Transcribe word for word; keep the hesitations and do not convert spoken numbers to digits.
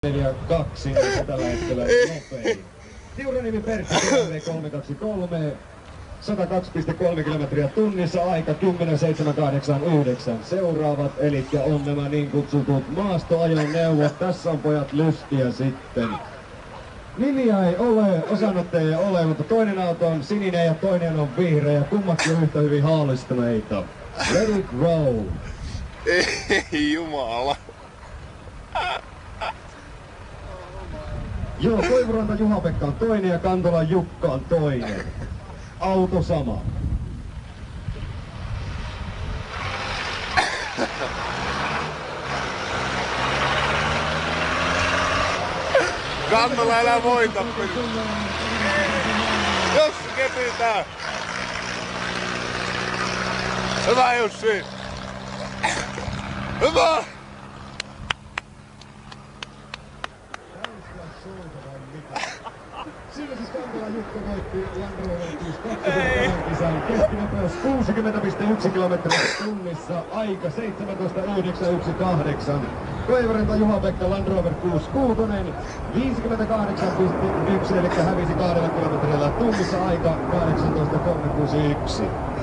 neljä kaksi tällä hetkellä nopein. Tiuranimi Pertti kolme kaksi kolme, sata kaksi pilkku kolme kilometriä tunnissa, aika kymmenen seitsemän kahdeksan yhdeksän. Seuraavat, eli on nämä niin kutsutut maastoajoneuvot. Tässä on pojat lystiä sitten. Nimiä ei ole, osanotteja ei ole, mutta toinen auto on sininen ja toinen on vihreä. Kummatkin on yhtä hyvin haalistuneita. Let it roll! Ei jumala! Joo, Koivuranta Juha-Pekka on toinen ja Kantola Jukka on toinen. Auto sama. Kantola älä voita peli. Jussi kepitää! Hyvä Jussi! Hyvä! Siinä siis Kantola Jukka voitti Land Rovers kisan. Keskinopeus kuusikymmentä pilkku yksi kilometriä tunnissa, aika seitsemäntoista yhdeksän yksi kahdeksan. Koivuranta Juha-Pekka Land Rover kuusi kuusi, viisikymmentäkahdeksan pilkku yksi, eli hävisi kahdella kilometrillä tunnissa, aika kahdeksantoista kolme kuusi yksi.